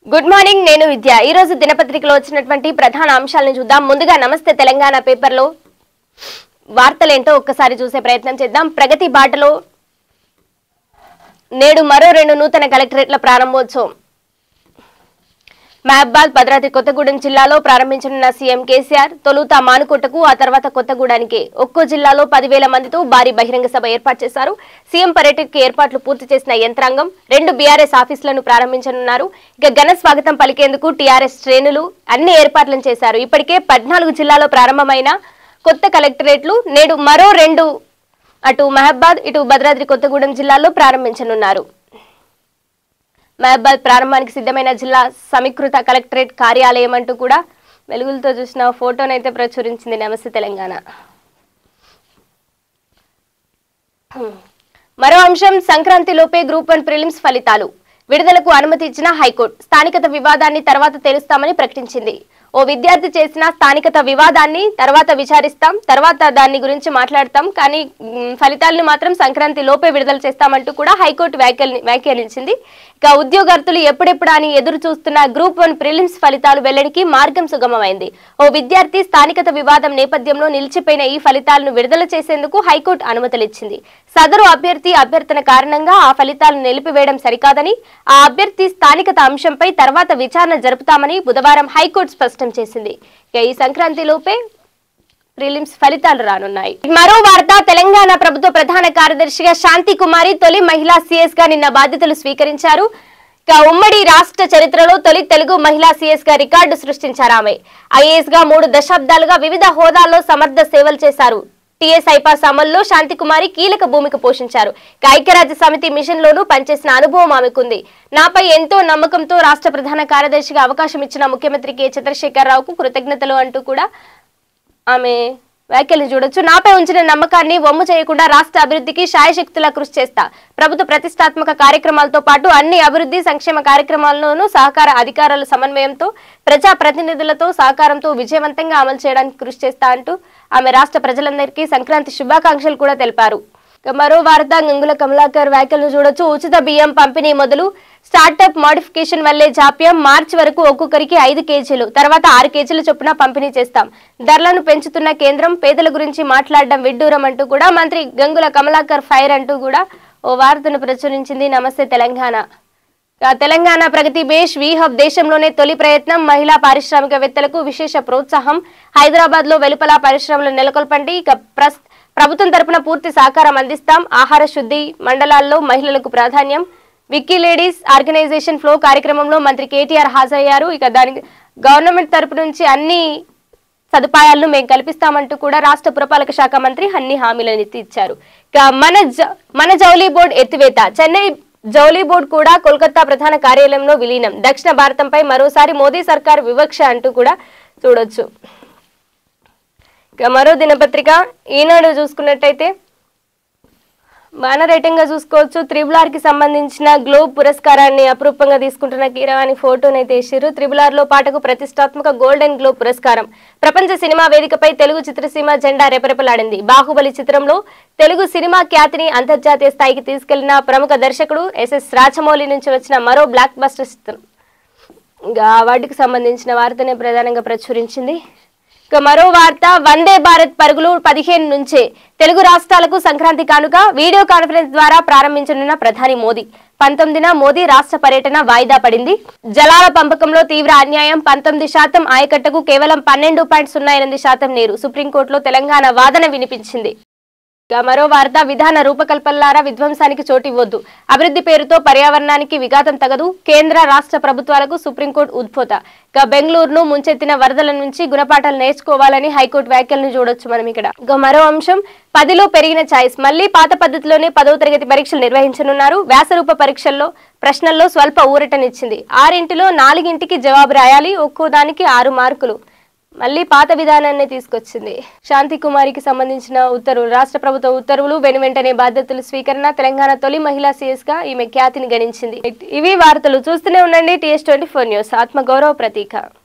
Good morning నేను విద్య ఈ రోజు దినపత్రికలో వచ్చినటువంటి ప్రధాన అంశాలను చూద్దాం. ముందుగా నమస్తే తెలంగాణ పేపర్లో వార్తలేంటో ఒక్కసారి చూసే ప్రయత్నం చేద్దాం. ప్రగతి బాటలో నేడు మరో 2 నూతన కలెక్టరేట్ల ప్రారంభోత్సవం. మహబాద్, భద్రాద్రి కొత్తగూడెం జిల్లాలో ప్రారంభించనున్న సీఎం కేసీఆర్ తొలుత మానుకోటకు, ఆ తర్వాత కొత్తగూడానికి ఒక్కో జిల్లాలో 10,000 మందితో భారీ బహిరంగ సభ ఏర్పాటు చేశారు. సీఎం పర్యటనకి ఏర్పాట్లు పూర్తి చేసిన యంత్రాంగం 2 బీఆర్ఎస్ ఆఫీసులను ప్రారంభించనున్నారు. ఇక ఘన స్వాగతం పలికేందుకు టీఆర్ఎస్ శ్రేణులు అన్ని ఏర్పాట్లను చేశారు. ఇప్పటికే 14 జిల్లాలో ప్రారంభమైన కొత్త కలెక్టరేట్లు నేడు మరో 2 అటు మహబాద్, ఇటు భద్రాద్రి కొత్తగూడెం జిల్లాల్లో ప్రారంభించనున్నారు. మహబాద్ ప్రారంభానికి సిద్ధమైన జిల్లా సమీకృత కలెక్టరేట్ కార్యాలయం అంటూ కూడా వెలుగులతో చూసిన ఫోటోనైతే ప్రచురించింది నమస్తే తెలంగాణ. మరో అంశం, సంక్రాంతి లోపే గ్రూప్ 1 ప్రిలిమ్స్ ఫలితాలు విడుదలకు అనుమతి ఇచ్చిన హైకోర్టు. స్థానికత వివాదాన్ని తర్వాత తెలుస్తామని ప్రకటించింది. ఓ విద్యార్థి చేసిన స్థానికత వివాదాన్ని తర్వాత విచారిస్తాం, తర్వాత దాని గురించి మాట్లాడతాం, కానీ ఫలితాలను మాత్రం సంక్రాంతి లోపే విడుదల చేస్తామంటూ కూడా హైకోర్టు వ్యాఖ్యానించింది. ఇక ఉద్యోగార్థులు ఎప్పుడెప్పుడు అని ఎదురు చూస్తున్న గ్రూప్ 1 ప్రిలిమ్స్ ఫలితాలు వెల్లడికి మార్గం సుగమమైంది. ఓ విద్యార్థి స్థానికత వివాదం నేపథ్యంలో నిలిచిపోయిన ఈ ఫలితాలను విడుదల చేసేందుకు హైకోర్టు అనుమతులిచ్చింది. సదరు అభ్యర్థి అభ్యర్థన కారణంగా ఆ ఫలితాలను నిలిపివేయడం సరికాదని, ఆ అభ్యర్థి స్థానికత అంశంపై తర్వాత విచారణ జరుపుతామని బుధవారం హైకోర్టు స్పష్టం చేసింది. ఈ సంక్రాంతి లోపే ప్రిలిమ్స్ ఫలితాలు రానున్నాయి. మరో వార్త, తెలంగాణ ప్రభుత్వ ప్రధాన కార్యదర్శిగా శాంతి కుమారి తొలి మహిళా సీఎస్ గా నిన్న బాధ్యతలు స్వీకరించారు. ఉమ్మడి రాష్ట్ర చరిత్రలో తొలి తెలుగు మహిళా సీఎస్ గా రికార్డు సృష్టించారు. ఆమె ఐఏఎస్ గా 3 దశాబ్దాలుగా వివిధ హోదాల్లో సమర్థ సేవలు చేశారు. టీఎస్ ఐపాస్ అమల్లో శాంతి కుమారి కీలక భూమిక పోషించారు. ఐక్యరాజ్య సమితి మిషన్ లోనూ పనిచేసిన అనుభవం ఆమెకుంది. నాపై ఎంతో నమ్మకంతో రాష్ట్ర ప్రధాన కార్యదర్శిగా అవకాశం ఇచ్చిన ముఖ్యమంత్రి కె చంద్రశేఖరరావుకు కృతజ్ఞతలు అంటూ కూడా ఆమె వ్యాఖ్యలు చూడొచ్చు. నాపై ఉంచిన నమ్మకాన్ని వమ్ము చేయకుండా రాష్ట్ర అభివృద్ధికి శాయశక్తులా కృషి చేస్తా. ప్రభుత్వ ప్రతిష్టాత్మక కార్యక్రమాలతో పాటు అన్ని అభివృద్ధి సంక్షేమ కార్యక్రమాల్లోనూ సహకార అధికారుల సమన్వయంతో, ప్రజా ప్రతినిధులతో సహకారంతో విజయవంతంగా అమలు చేయడానికి కృషి చేస్తా అంటూ ఆమె రాష్ట్ర ప్రజలందరికీ సంక్రాంతి శుభాకాంక్షలు కూడా తెలిపారు. మరో వార్త, గంగుల కమలాకర్ వ్యాఖ్యలను చూడొచ్చు. ఉచిత బియ్యం పంపిణీ మొదలు, స్టార్టప్ మోడిఫికేషన్ వల్లే జాప్యం, మార్చి వరకు ఒక్కొక్కరికి 5 కేజీలు, తర్వాత 6 కేజీల చొప్పున పంపిణీ చేస్తాం. ధరలను పెంచుతున్న కేంద్రం పేదల గురించి మాట్లాడడం విడ్డూరం అంటూ కూడా మంత్రి గంగుల కమలాకర్ ఫైర్ అంటూ కూడా ఓ వార్తను ప్రచురించింది నమస్తే తెలంగాణ. తెలంగాణ ప్రగతి బేష్ వి హబ్ దేశంలోనే తొలి ప్రయత్నం, మహిళా పారిశ్రామికవేత్తలకు విశేష ప్రోత్సాహం. హైదరాబాద్ లో వెలుపల పరిశ్రమలు నెలకొల్పండి. ప్రభుత్వం తరపున పూర్తి సహకారం అందిస్తాం. ఆహార శుద్ధి మండలాల్లో మహిళలకు ప్రాధాన్యం. విక్కీ లేడీస్ ఆర్గనైజేషన్ ఫ్లో కార్యక్రమంలో మంత్రి కేటీఆర్ హాజరయ్యారు. దానికి గవర్నమెంట్ తరపు నుంచి అన్ని సదుపాయాలను మేము కల్పిస్తామంటూ కూడా రాష్ట్ర పురపాలక శాఖ మంత్రి అన్ని హామీలను ఇచ్చారు. మన జౌలీ బోర్డు ఎత్తివేత, చెన్నై జౌలీ బోర్డు కూడా కోల్కతా ప్రధాన కార్యాలయంలో విలీనం. దక్షిణ భారతంపై మరోసారి మోదీ సర్కార్ వివక్ష అంటూ కూడా చూడొచ్చు. మరో దినపత్రిక ఈనాడు చూసుకున్నట్టయితే బ్యానర్ రైటింగ్ గా చూసుకోవచ్చు. త్రిబుల్ కి సంబంధించిన గ్లోబ్ పురస్కారాన్ని అపురూపంగా తీసుకుంటున్న కీరవాణి ఫోటోనైతే వేసారు. త్రిబుల్ లో పాటకు ప్రతిష్టాత్మక గోల్డెన్ గ్లోబ్ పురస్కారం. ప్రపంచ సినిమా వేదికపై తెలుగు చిత్రసీమ జెండా రెపరెపలాడింది. బాహుబలి చిత్రంలో తెలుగు సినిమా ఖ్యాతిని అంతర్జాతీయ స్థాయికి తీసుకెళ్లిన ప్రముఖ దర్శకుడు ఎస్ఎస్ రాజమౌళి నుంచి వచ్చిన మరో బ్లాక్ బస్టర్ చిత్రం. వాటికి సంబంధించిన వార్తనే ప్రధానంగా ప్రచురించింది. మరో వార్త, వందే భారత్ పరుగులు 15 నుంచే తెలుగు రాష్ట్రాలకు సంక్రాంతి కానుక. వీడియో కాన్ఫరెన్స్ ద్వారా ప్రారంభించనున్న ప్రధాని మోదీ. 19న మోదీ రాష్ట్ర పర్యటన వాయిదా పడింది. జలాల పంపకంలో తీవ్ర అన్యాయం, 19% ఆయకట్టకు కేవలం 12.08% నీరు. సుప్రీంకోర్టులో తెలంగాణ వాదన వినిపించింది. మరో వార్త, విధాన రూపకల్పనలారా విధ్వంసానికి చోటివ్వొద్దు. అభివృద్ధి పేరుతో పర్యావరణానికి విఘాతం తగదు. కేంద్ర రాష్ట్ర ప్రభుత్వాలకు సుప్రీంకోర్టు ఉద్భోత. బెంగళూరును ముంచెత్తిన వరదల నుంచి గుణపాఠాలు నేర్చుకోవాలని హైకోర్టు వ్యాఖ్యలను చూడొచ్చు మనం ఇక్కడ. మరో అంశం, 10లో పెరిగిన ఛాయిస్. మళ్లీ పాత పద్ధతిలోనే 10వ తరగతి పరీక్షలు నిర్వహించనున్నారు. వ్యాసరూప పరీక్షల్లో ప్రశ్నల్లో స్వల్ప ఊరటనిచ్చింది. 6ంటిలో 4ంటికి జవాబు రాయాలి. ఒక్కో దానికి 6 మార్కులు. మళ్ళీ పాత విధానాన్ని తీసుకొచ్చింది. శాంతి కుమారికి సంబంధించిన ఉత్తర్వులు, రాష్ట్ర ప్రభుత్వ ఉత్తర్వులు వెనువెంటనే బాధ్యతలు స్వీకరణ. తెలంగాణ తొలి మహిళా సీఎస్ గా ఈమె ఖ్యాతిని గణించింది. ఇవి వార్తలు. చూస్తూనే ఉండండి TS24 న్యూస్, ఆత్మగౌరవ ప్రతీక.